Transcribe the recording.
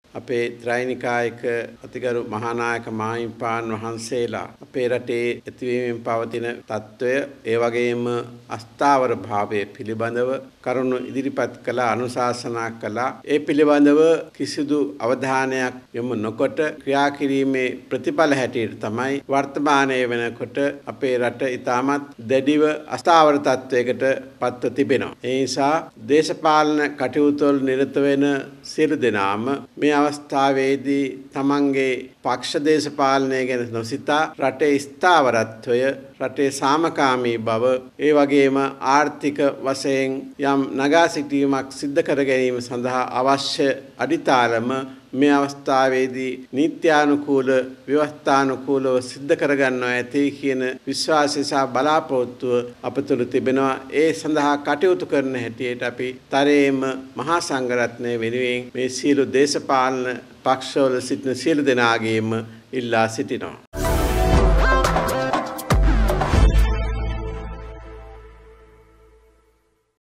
අපේ ත්‍රිනිකායක අතිගරු මහානායක මාහිමිපාණන් වහන්සේලා අපේ රටේ ඇතිවීමෙන් පවතින තත්ත්වය ඒ වගේම අස්ථාවර භාවය පිළිබඳව කරුණු ඉදිරිපත් කළ අනුශාසනා කළා. ඒ පිළිබඳව කිසිදු අවධානයක් යොමු නොකොට ක්‍රියා කිරීමේ ප්‍රතිඵල හැටියට තමයි වර්තමානයේ වෙනකොට අපේ රට ඉතාමත් දැඩිව අස්ථාවර තත්ත්වයකට පත්ව තිබෙනවා. ඒ නිසා දේශපාලන කටයුතු වල නිරත වෙන සියලු දෙනාම මේ අවස්ථාවේදී තමන්ගේ පක්ෂ දේශපාලනය ගැන නොසිතා රටේ ස්ථාවරත්වය, රටේ සාමකාමී බව, ඒ වගේම ආර්ථික වශයෙන් යම් නගා සිටීමක් සිද්ධ කර ගැනීම සඳහා අවශ්‍ය අඩිතාලම මේ අවස්ථාවේදී නීත්‍යානුකූල ව්‍යවස්ථානුකූලව සිද්ධ කරගන්නවා ඇති කියන විශ්වාසය සහ බලාපොරොත්තුව අප තුළ තිබෙනවා. ඒ සඳහා කටයුතු කරන හැටියට අපි තරයේම මහා සංඝරත්නය වෙනුවෙන් මේ සියලු දේශපාලන පක්ෂවල සිටින සියලු දෙනාගේම ඉල්ලා සිටිනවා.